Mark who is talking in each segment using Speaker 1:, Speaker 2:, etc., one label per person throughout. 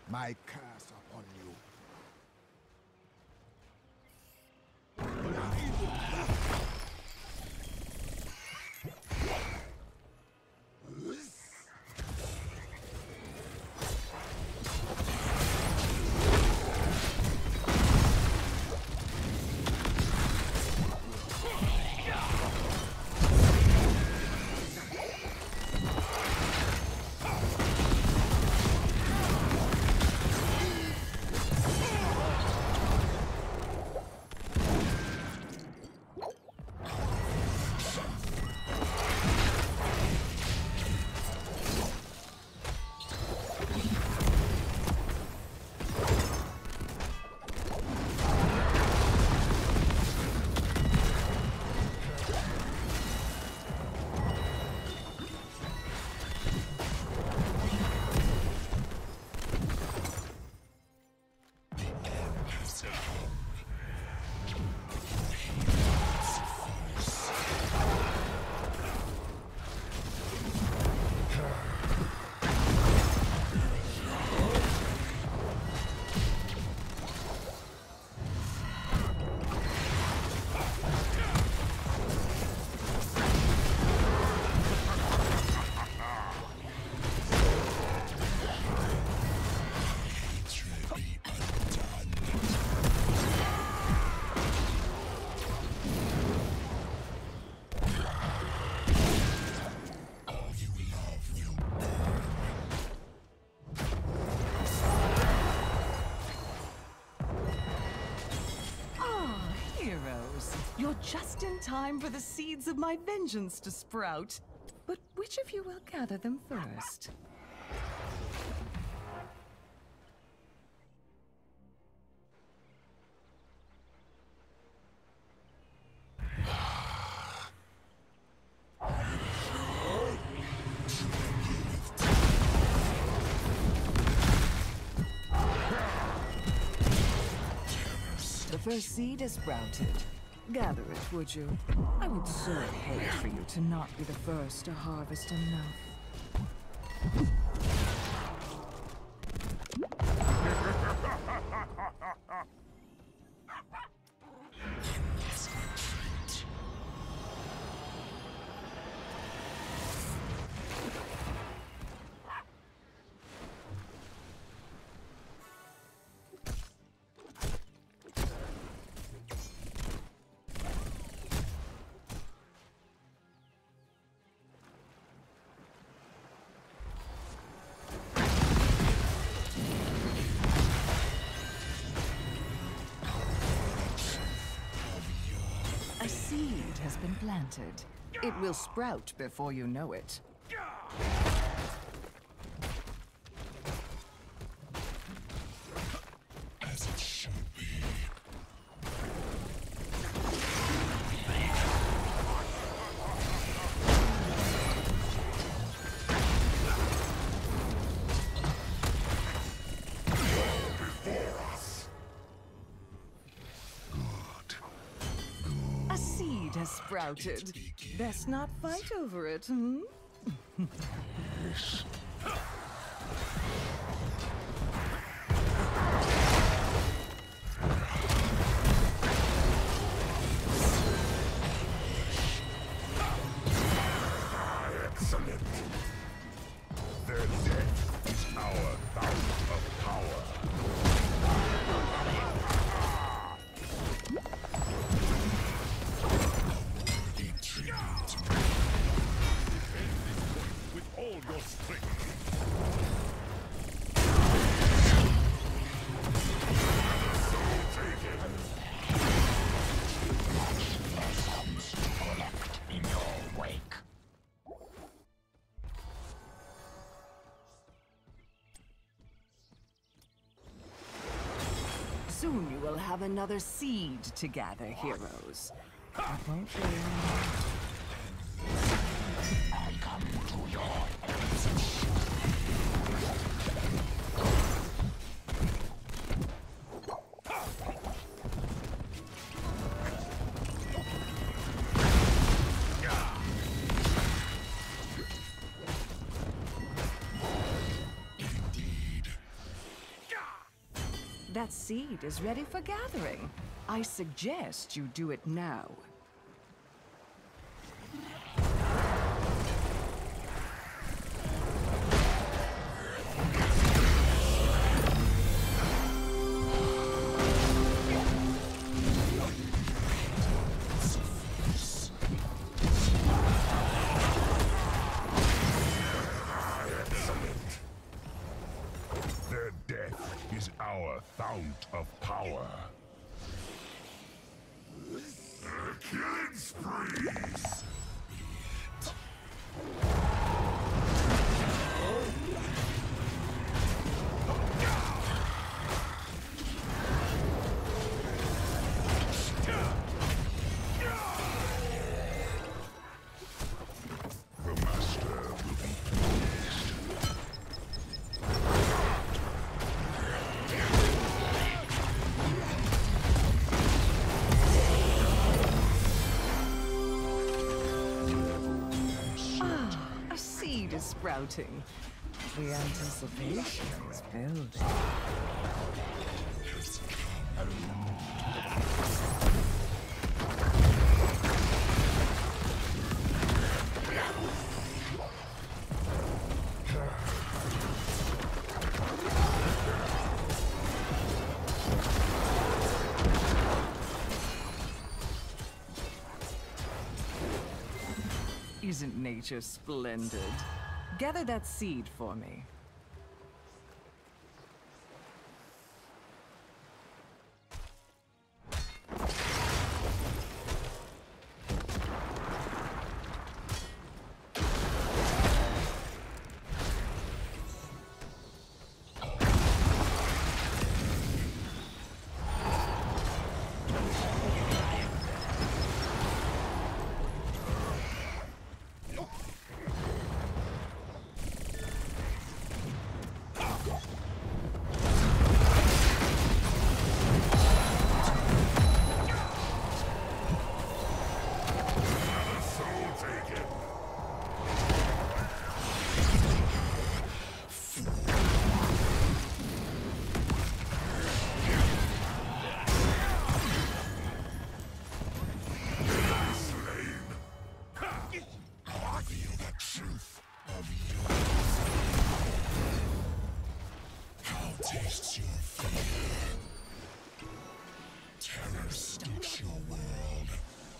Speaker 1: My curse upon you.
Speaker 2: You're just in time for the seeds of my vengeance to sprout. But which of you will gather them first? The first seed is sprouted. Gather it, would you? I would so hate for you to not be the first to harvest enough. A seed has been planted. It will sprout before you know it.
Speaker 3: As it should be.
Speaker 2: A seed has sprouted. Best not fight over it, hmm?
Speaker 3: Excellent. Their death is our bout of power. With all your strength. In your wake.
Speaker 2: Soon you will have another seed to gather, heroes. But won't you?
Speaker 3: I come to your assistance. Indeed.
Speaker 2: That seed is ready for gathering. I suggest you do it now.
Speaker 3: Their death is our fount of power. Killing sprees! The master will be pleased.
Speaker 2: A seed is sprouting. The anticipation is building. Isn't nature splendid? Gather that seed for me. Tastes your fear. Terror stalks your world.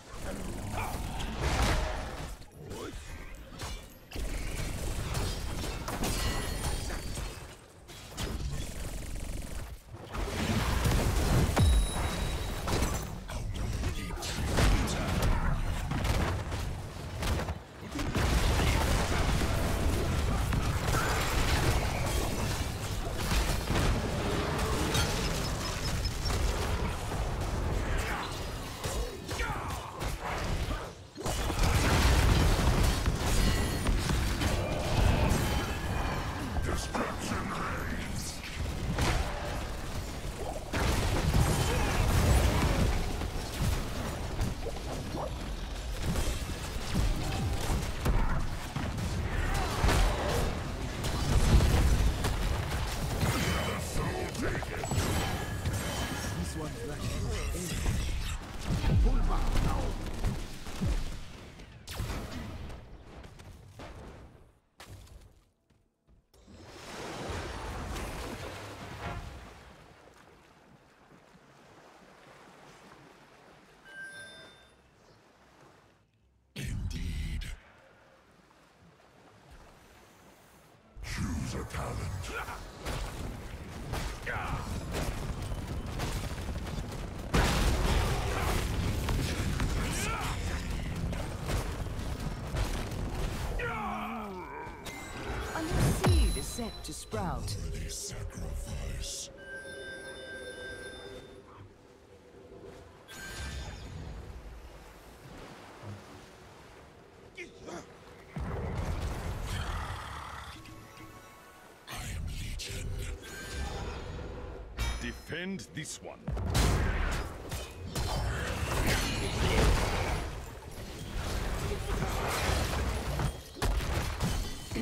Speaker 2: Choose a talent. A new seed is set to sprout.
Speaker 3: Worthy sacrifice. Defend this one.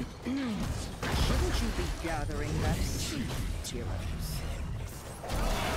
Speaker 2: Shouldn't you be gathering that seed, heroes?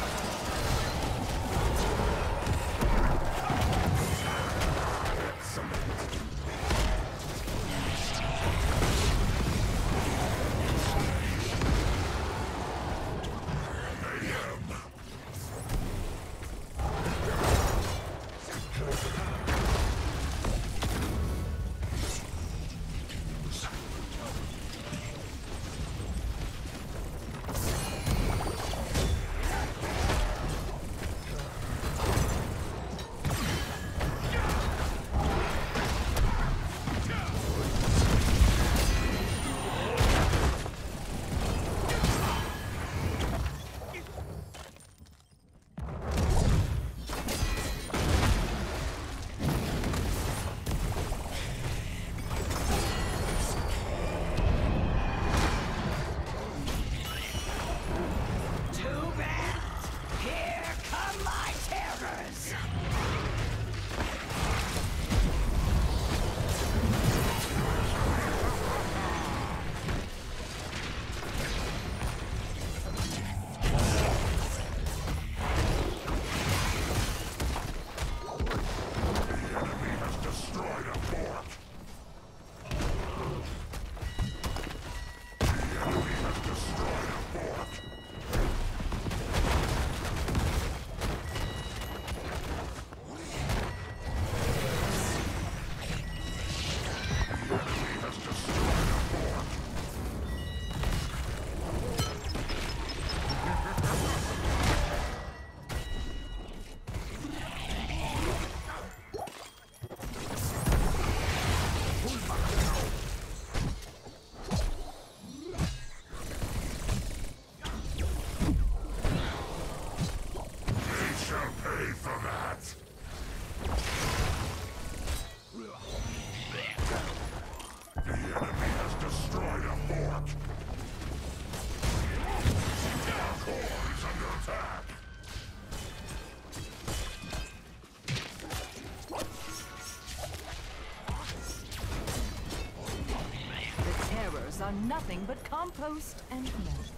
Speaker 2: rocks are nothing but compost and mud.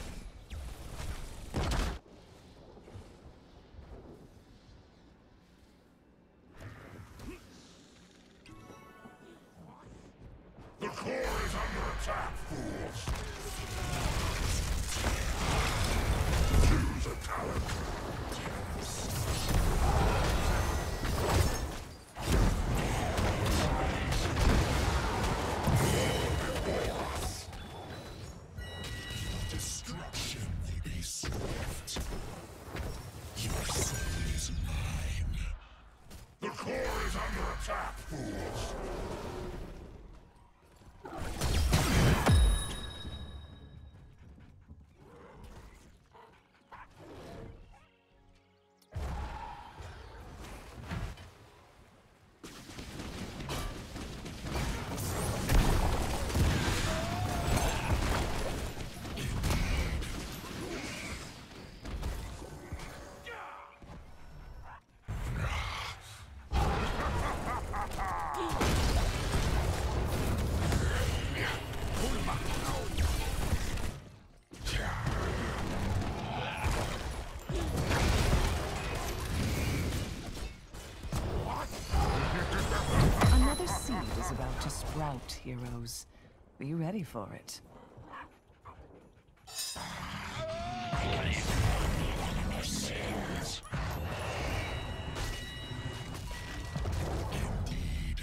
Speaker 3: The core is under attack, fools! Choose a talent. Destruction will be swift. Your soul is mine. The core is under attack, fools!
Speaker 2: Another seed is about to sprout, heroes. Be ready for it.
Speaker 3: Indeed.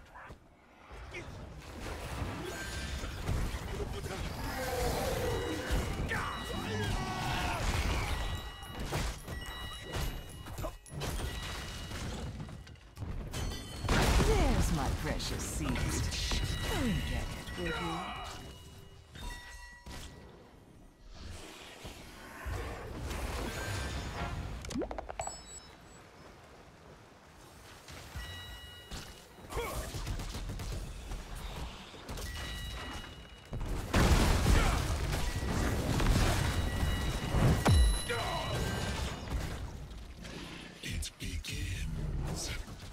Speaker 2: There's my precious seed. Go and get it, will you?
Speaker 3: It begins.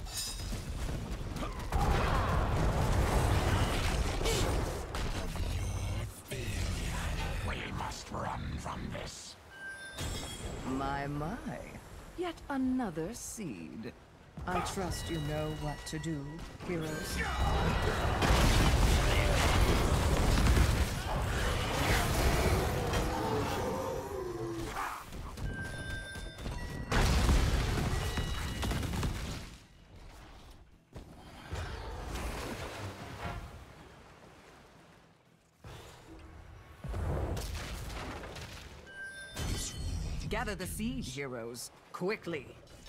Speaker 3: We must run from this.
Speaker 2: My. Yet another seed. I trust you know what to do, heroes. Gather the seed, heroes, quickly.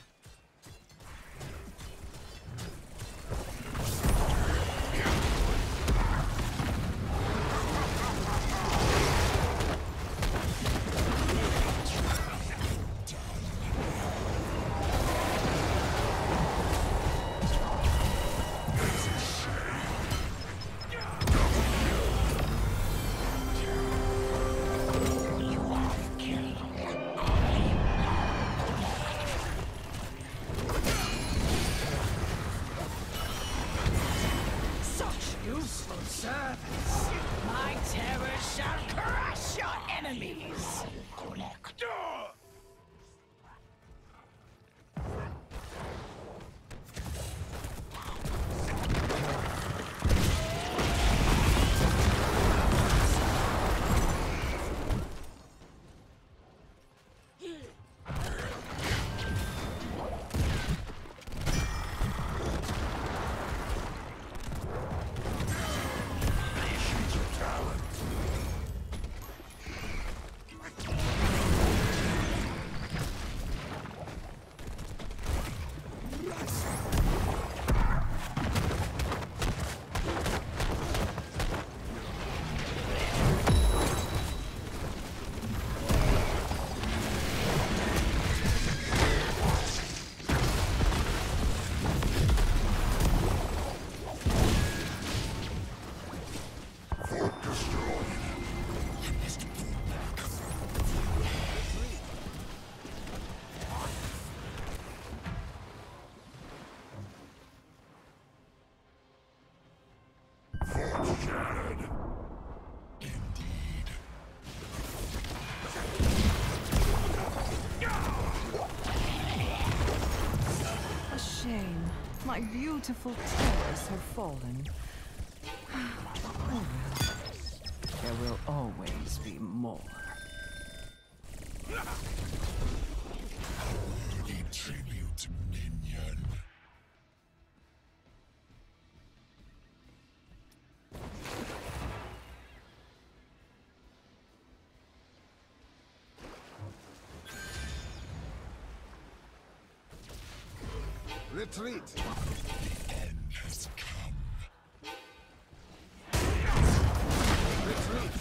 Speaker 2: Useful service. My terror shall crush your enemies.
Speaker 3: Collect. Shattered.
Speaker 2: My beautiful terrace have fallen. Oh well. There will always be more.
Speaker 3: Worthy tribute, minion.
Speaker 1: Retreat!
Speaker 3: The end has come.
Speaker 1: Retreat!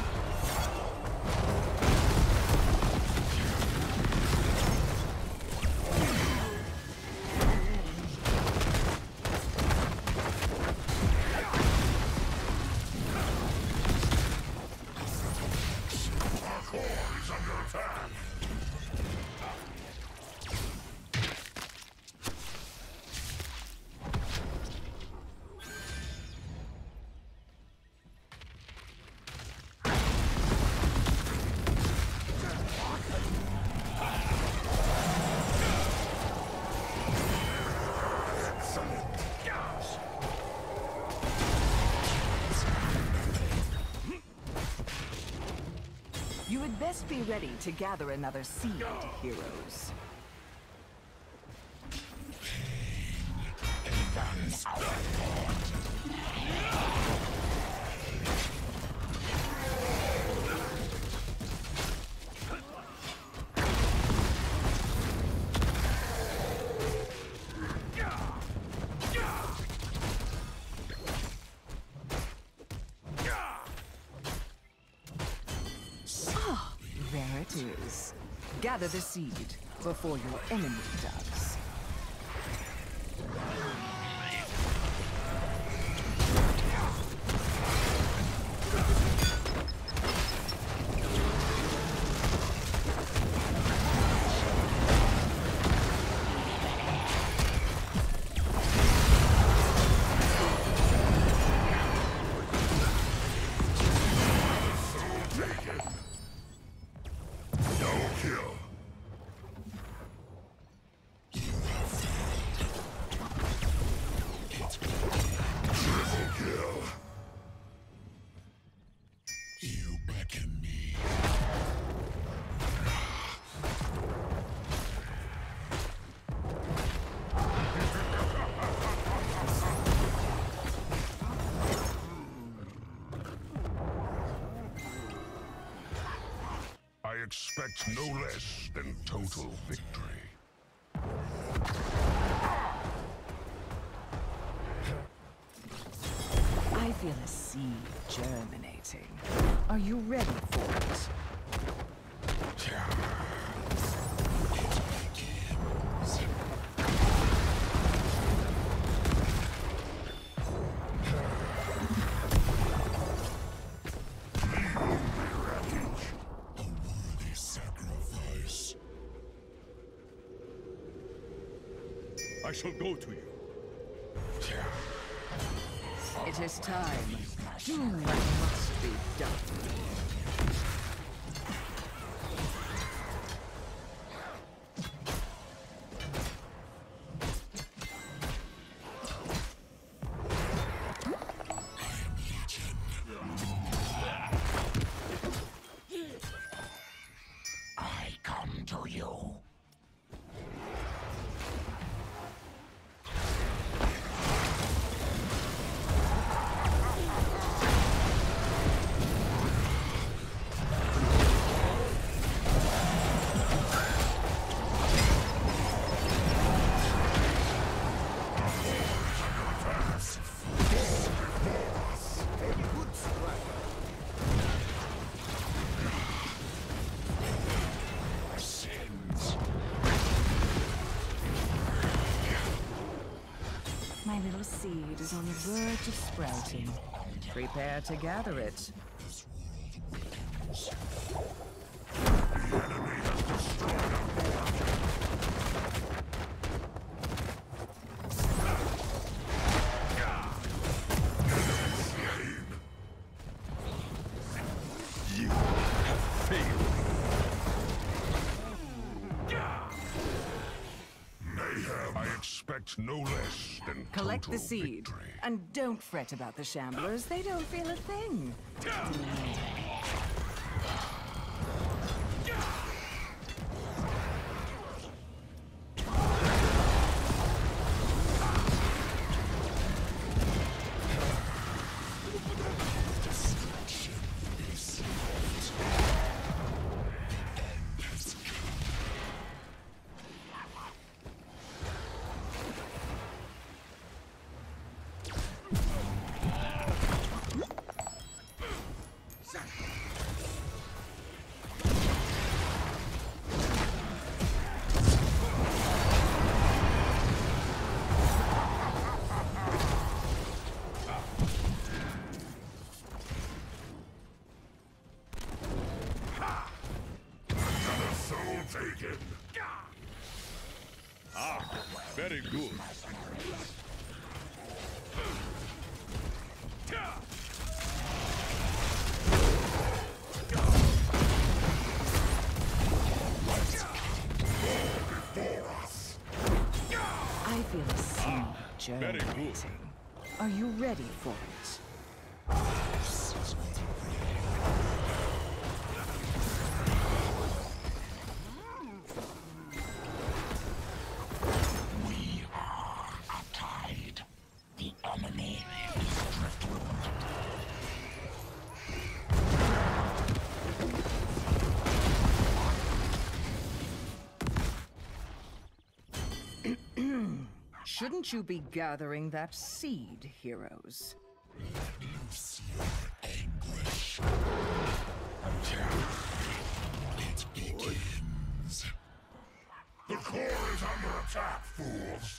Speaker 3: Our core is under attack.
Speaker 2: You would best be ready to gather another seed, heroes. There it is. Gather the seed before your enemy does.
Speaker 3: You beckon me. I expect no less than total victory.
Speaker 2: I feel a seed germinating. Are you ready for it?
Speaker 3: A worthy sacrifice.
Speaker 4: I shall go to you.
Speaker 2: It is time. Do what must be done.
Speaker 3: I come to you.
Speaker 1: Good strike.
Speaker 3: Sins.
Speaker 2: My little seed is on the verge of sprouting. Prepare to gather it.
Speaker 4: You have failed.
Speaker 3: Mayhem. I expect meant no less than
Speaker 2: Collect
Speaker 3: total
Speaker 2: the seed.
Speaker 3: victory.
Speaker 2: And don't fret about the Shamblers. They don't feel a thing.
Speaker 3: Destruction is swift. End has come. Another soul taken.
Speaker 4: Ah, very good.
Speaker 3: Before us.
Speaker 2: I feel a smooth journey
Speaker 4: very good.
Speaker 2: waiting. Are you ready for it?
Speaker 3: This is what we are a tide. The enemy is driftwood.
Speaker 2: Shouldn't you be gathering that seed, heroes?
Speaker 3: Loose your anguish. Until it begins. The core is under attack, fools!